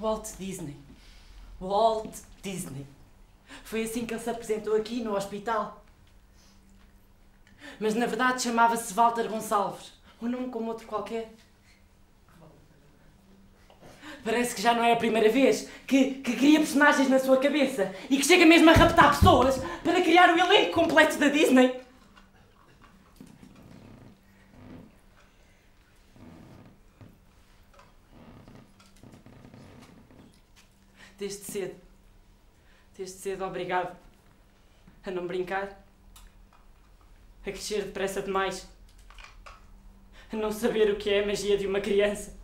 Walt Disney. Walt Disney. Foi assim que ele se apresentou aqui no hospital. Mas na verdade chamava-se Walter Gonçalves. Um nome como outro qualquer. Parece que já não é a primeira vez que cria personagens na sua cabeça e que chega mesmo a raptar pessoas para criar o elenco completo da Disney. Desde cedo, obrigado a não brincar, a crescer depressa demais, a não saber o que é a magia de uma criança.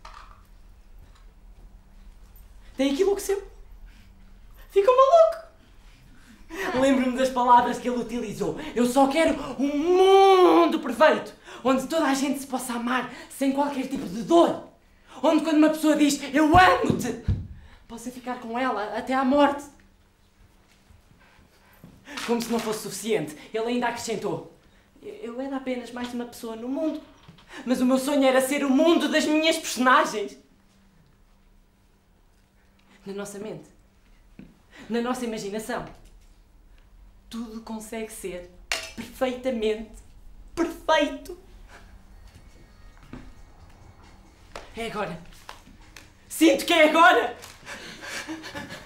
Daí que enlouqueceu. Ficou maluco. Lembro-me das palavras que ele utilizou. Eu só quero um mundo perfeito, onde toda a gente se possa amar sem qualquer tipo de dor. Onde quando uma pessoa diz eu amo-te, possa ficar com ela até à morte. Como se não fosse suficiente, ele ainda acrescentou: eu era apenas mais uma pessoa no mundo, mas o meu sonho era ser o mundo das minhas personagens. Na nossa mente, na nossa imaginação, tudo consegue ser perfeitamente perfeito. É agora. Sinto que é agora.